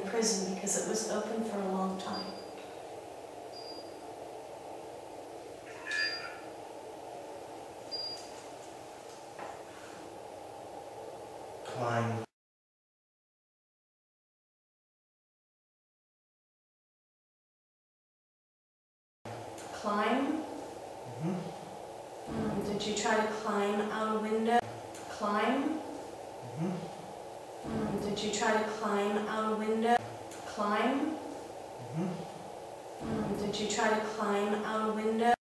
prison because it was open for a long time. Climb. Climb? Did you try to climb out a window? Climb? Did you try to climb out a window? Climb? Did you try to climb out a window?